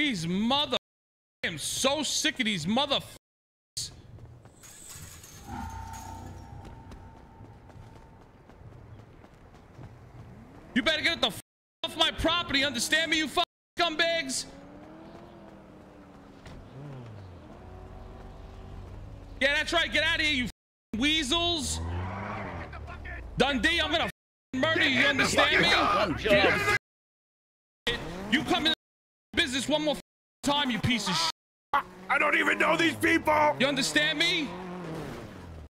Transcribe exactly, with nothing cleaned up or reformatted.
These mother. I am so sick of these mother. You better get the f off my property. Understand me, you fucking scumbags? Yeah, that's right. Get out of here, you f weasels. Dundee, I'm gonna f murder you. You understand me? Get, you come in business one more f time, you piece of shit. I don't even know these people. You understand me?